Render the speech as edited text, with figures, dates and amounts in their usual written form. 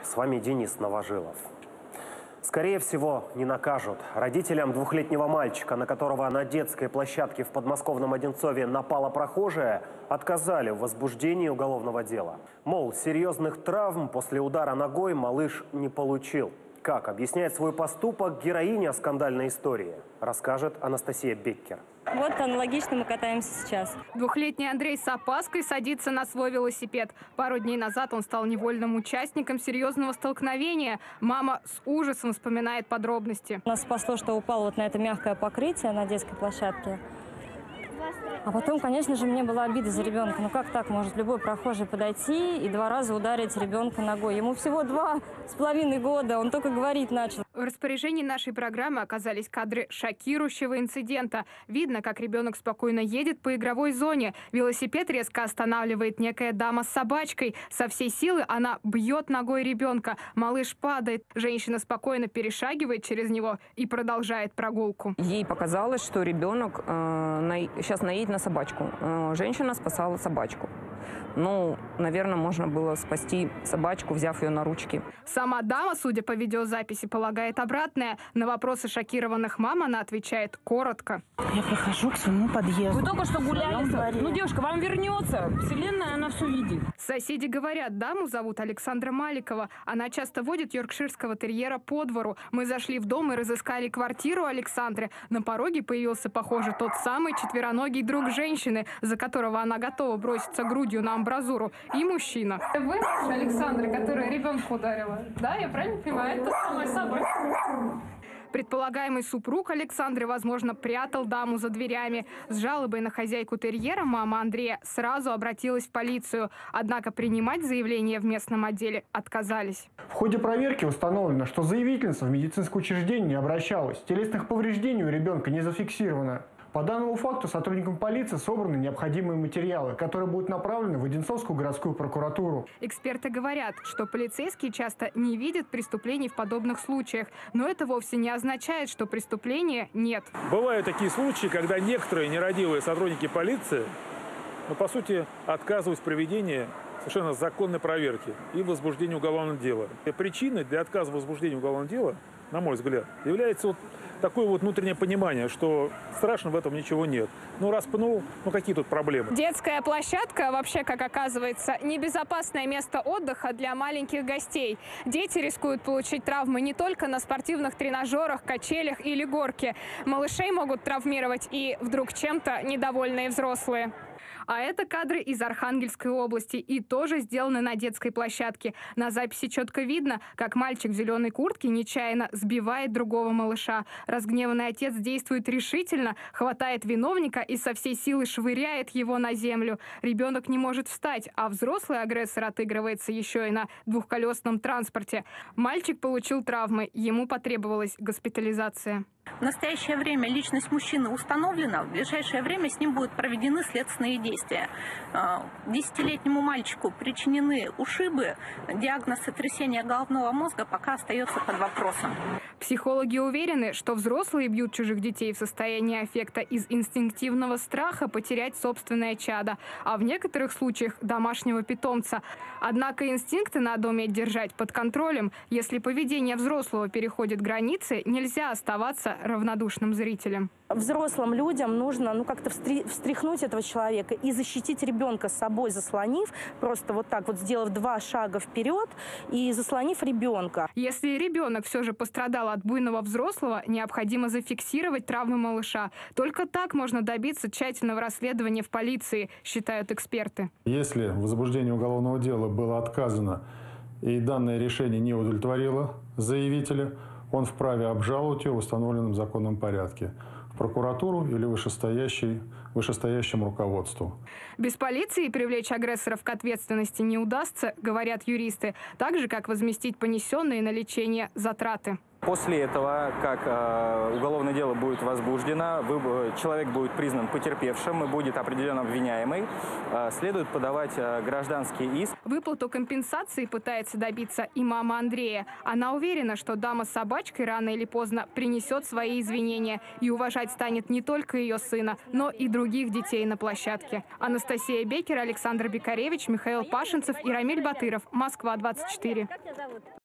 С вами Денис Новожилов. Скорее всего, не накажут. Родителям двухлетнего мальчика, на которого на детской площадке в подмосковном Одинцове напала прохожая, отказали в возбуждении уголовного дела. Мол, серьезных травм после удара ногой малыш не получил. Как объясняет свой поступок героиня скандальной истории, расскажет Анастасия Беккер. Вот аналогично мы катаемся сейчас. Двухлетний Андрей с опаской садится на свой велосипед. Пару дней назад он стал невольным участником серьезного столкновения. Мама с ужасом вспоминает подробности. Нас спасло, что упал вот на это мягкое покрытие на детской площадке. А потом, конечно же, мне была обида за ребенка. Ну как так может любой прохожий подойти и 2 раза ударить ребенка ногой? Ему всего 2,5 года, он только говорить начал. В распоряжении нашей программы оказались кадры шокирующего инцидента. Видно, как ребенок спокойно едет по игровой зоне. Велосипед резко останавливает некая дама с собачкой. Со всей силы она бьет ногой ребенка. Малыш падает. Женщина спокойно перешагивает через него и продолжает прогулку. Ей показалось, что ребенок сейчас наедет на собачку. Женщина спасала собачку. Ну, наверное, можно было спасти собачку, взяв ее на ручки. Сама дама, судя по видеозаписи, полагает обратное. На вопросы шокированных мам она отвечает коротко. Я прихожу к своему подъезду. Вы только что гуляли. Ну, девушка, вам вернется. Вселенная, она все видит. Соседи говорят, даму зовут Александра Маликова. Она часто водит йоркширского терьера по двору. Мы зашли в дом и разыскали квартиру Александры. На пороге появился, похоже, тот самый четвероногий друг женщины, за которого она готова броситься грудью на амбразуру, и мужчина. Вы Александра, которая ребенка ударила? Да, я правильно понимаю? Это самая собака. Предполагаемый супруг Александры, возможно, прятал даму за дверями. С жалобой на хозяйку терьера мама Андрея сразу обратилась в полицию. Однако принимать заявление в местном отделе отказались. В ходе проверки установлено, что заявительница в медицинское учреждение не обращалась. Телесных повреждений у ребенка не зафиксировано. По данному факту сотрудникам полиции собраны необходимые материалы, которые будут направлены в Одинцовскую городскую прокуратуру. Эксперты говорят, что полицейские часто не видят преступлений в подобных случаях. Но это вовсе не означает, что преступления нет. Бывают такие случаи, когда некоторые нерадивые сотрудники полиции, по сути, отказывают в проведении совершенно законной проверки и возбуждении уголовного дела. И причиной для отказа в возбуждении уголовного дела, на мой взгляд, является такое внутреннее понимание, что страшно в этом ничего нет. Ну, раз пнул, какие тут проблемы? Детская площадка, вообще, как оказывается, небезопасное место отдыха для маленьких гостей. Дети рискуют получить травмы не только на спортивных тренажерах, качелях или горке. Малышей могут травмировать и вдруг чем-то недовольные взрослые. А это кадры из Архангельской области и тоже сделаны на детской площадке. На записи четко видно, как мальчик в зеленой куртке нечаянно сбивает другого малыша. Разгневанный отец действует решительно, хватает виновника и со всей силы швыряет его на землю. Ребенок не может встать, а взрослый агрессор отыгрывается еще и на двухколесном транспорте. Мальчик получил травмы, ему потребовалась госпитализация. В настоящее время личность мужчины установлена. В ближайшее время с ним будут проведены следственные действия. 10-летнему мальчику причинены ушибы. Диагноз сотрясения головного мозга пока остается под вопросом. Психологи уверены, что взрослые бьют чужих детей в состоянии аффекта из инстинктивного страха потерять собственное чадо, а в некоторых случаях домашнего питомца. Однако инстинкты надо уметь держать под контролем. Если поведение взрослого переходит границы, нельзя оставаться равнодушным зрителем. Взрослым людям нужно как-то встряхнуть этого человека и защитить ребенка собой, заслонив, просто вот так вот сделав 2 шага вперед и заслонив ребенка. Если ребенок все же пострадал от буйного взрослого, необходимо зафиксировать травмы малыша. Только так можно добиться тщательного расследования в полиции, считают эксперты. Если в возбуждении уголовного дела было отказано и данное решение не удовлетворило заявителя, он вправе обжаловать ее в установленном законном порядке в прокуратуру или вышестоящему руководству. Без полиции привлечь агрессоров к ответственности не удастся, говорят юристы, так же, как возместить понесенные на лечение затраты. После этого, как уголовное дело будет возбуждено, человек будет признан потерпевшим и будет определен обвиняемый, следует подавать гражданский иск. Выплату компенсации пытается добиться и мама Андрея. Она уверена, что дама с собачкой рано или поздно принесет свои извинения и уважать станет не только ее сына, но и других детей на площадке. Анастасия Беккер, Александр Бекаревич, Михаил Пашинцев и Рамиль Батыров. Москва, 24.